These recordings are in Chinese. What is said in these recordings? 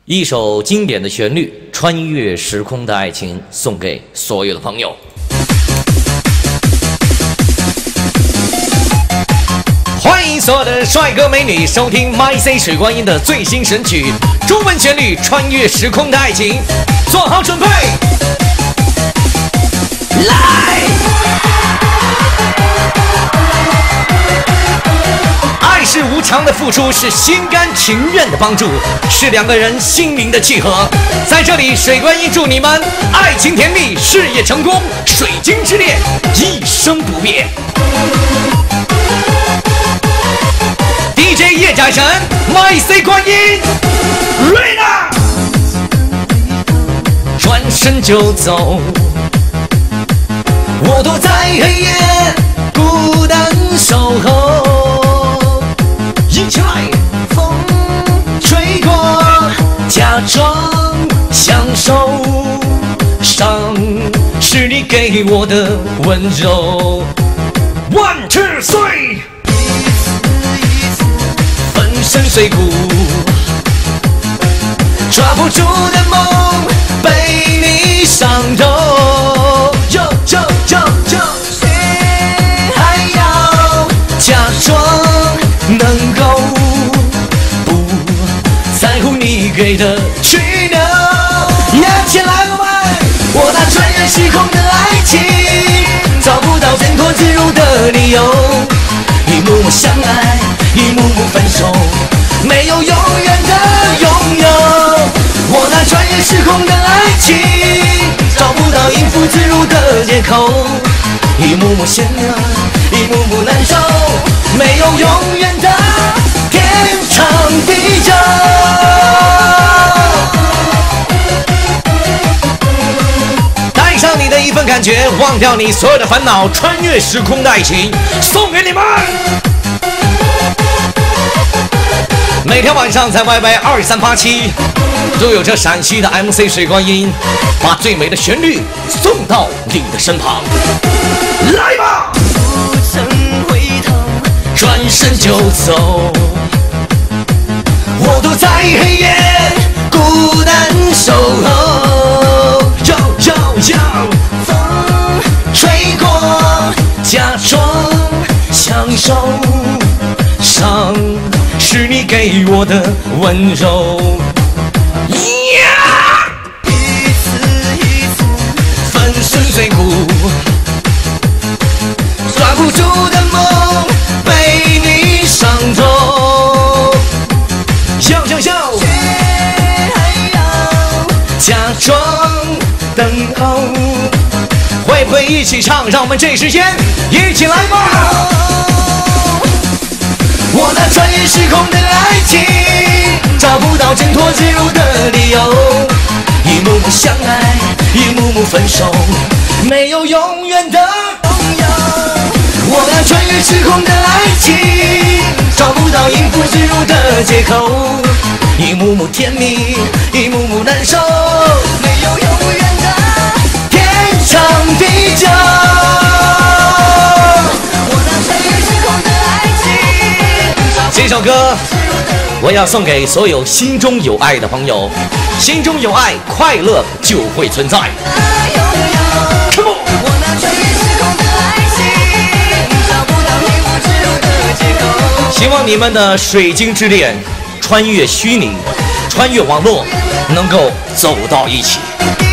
一首经典的旋律，穿越时空的爱情，送给所有的朋友。欢迎所有的帅哥美女收听 MyC 水观音的最新神曲，中文旋律《穿越时空的爱情》，做好准备，来！爱是无偿的付出，是心甘情愿的帮助，是两个人心灵的契合。在这里，水观音祝你们爱情甜蜜，事业成功，水晶之恋一生不变。DJ 叶展神 ，MyC 观音 ，Rina， 转身就走，我躲在黑夜，孤单守候。一起来，风吹过，假装享受，伤是你给我的温柔。One two three。粉身碎骨，抓不住的梦被你伤透，谁还要假装能够不在乎你给的去留？呀，起来了吗？我那穿越时空的爱情，找不到挣脱自如的理由，一幕幕相爱，一幕幕分手，没有永远的拥有。我那穿越时空的爱情，找不到应付自如的借口，一幕幕险恶，一幕幕难受，没有永远的天长地久。带上你的一份感觉，忘掉你所有的烦恼，穿越时空的爱情送给你们。每天晚上在 YY2387 都有着陕西的 MC 水观音，把最美的旋律送到你的身旁。来吧！不曾回头，转身就走，我躲在黑夜，孤单守候。风吹过，假装享受，伤是你给我的温柔。一次一次粉身碎骨，抓不住的梦被你伤透。谁还要假装等候？会不会一起唱？让我们这时间一起来吧！我那穿越时空的爱情，找不到挣脱自如的理由，一幕幕相爱，一幕幕分手，没有永远的拥有。我那穿越时空的爱情，找不到应付自如的借口，一幕幕甜蜜，一幕幕难受，没有永远的天长地久。这首歌我要送给所有心中有爱的朋友，心中有爱，快乐就会存在。Come on！ 希望你们的水晶之恋穿越虚拟，穿越网络，能够走到一起。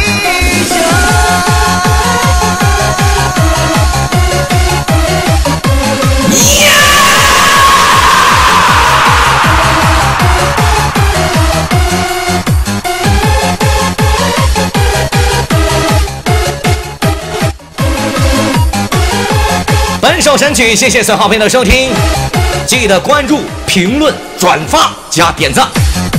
本首神曲，谢谢所有好朋友的收听，记得关注、评论、转发加点赞。